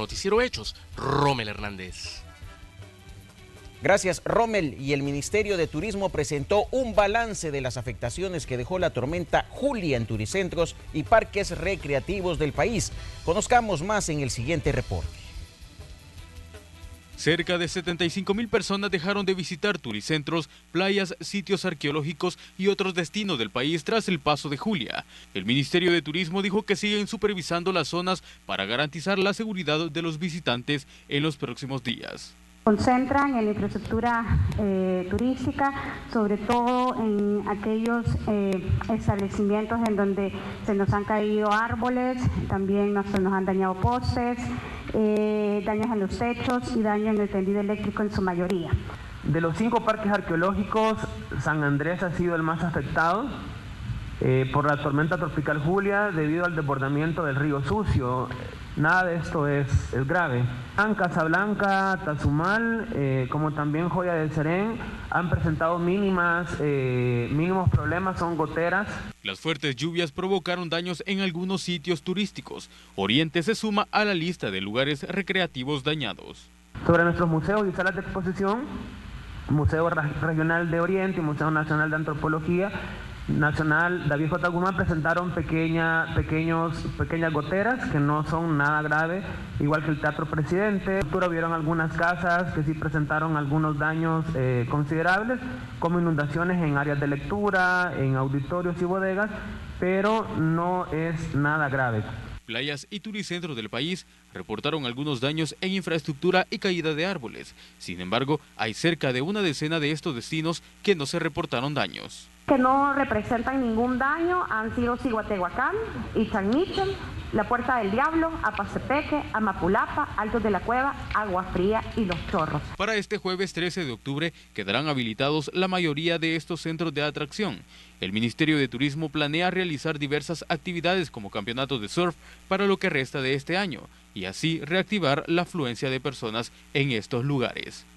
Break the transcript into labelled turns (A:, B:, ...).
A: Noticiero Hechos, Rommel Hernández.
B: Gracias, Rommel. Y el Ministerio de Turismo presentó un balance de las afectaciones que dejó la tormenta Julia en turicentros y parques recreativos del país. Conozcamos más en el siguiente reporte.
C: Cerca de 75,000 personas dejaron de visitar turicentros, playas, sitios arqueológicos y otros destinos del país tras el paso de Julia. El Ministerio de Turismo dijo que siguen supervisando las zonas para garantizar la seguridad de los visitantes en los próximos días.
D: Concentran en la infraestructura turística, sobre todo en aquellos establecimientos en donde se nos han caído árboles, también se nos han dañado postes, daños en los techos y daño en el tendido eléctrico en su mayoría.
E: De los 5 parques arqueológicos, San Andrés ha sido el más afectado por la tormenta tropical Julia debido al desbordamiento del río Sucio. Nada de esto es grave. Casablanca, Tazumal, como también Joya del Serén, han presentado mínimos problemas, son goteras.
C: Las fuertes lluvias provocaron daños en algunos sitios turísticos. Oriente se suma a la lista de lugares recreativos dañados.
E: Sobre nuestros museos y salas de exposición, Museo Regional de Oriente y Museo Nacional de Antropología Nacional David J. Guzmán presentaron pequeñas goteras que no son nada grave, igual que el Teatro Presidente. Vieron algunas casas que sí presentaron algunos daños considerables, como inundaciones en áreas de lectura, en auditorios y bodegas, pero no es nada grave.
C: Playas y turicentros del país reportaron algunos daños en infraestructura y caída de árboles. Sin embargo, hay cerca de una decena de estos destinos que no se reportaron daños.
D: Que no representan ningún daño han sido Ciguatehuacán, San Michel, La Puerta del Diablo, Apacepeque, Amapulapa, Altos de la Cueva, Agua Fría y Los Chorros.
C: Para este jueves 13 de octubre quedarán habilitados la mayoría de estos centros de atracción. El Ministerio de Turismo planea realizar diversas actividades como campeonatos de surf para lo que resta de este año y así reactivar la afluencia de personas en estos lugares.